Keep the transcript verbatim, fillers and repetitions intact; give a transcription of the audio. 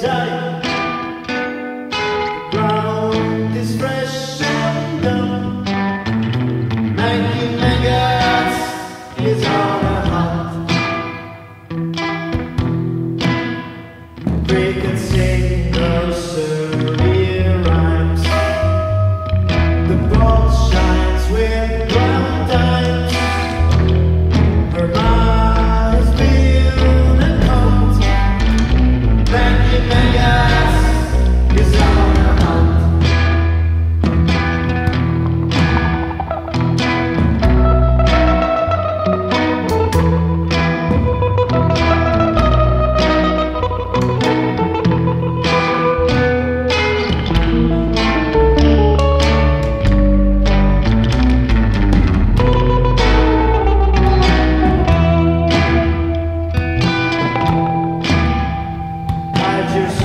tight. Ground is fresh and dumb. Maggie Maggots is on a hunt. Break and sing nursery rhymes. The ball shines with brown dimes. Her eyes feel and count. Maggie Maggots is on a hunt. Hide yourself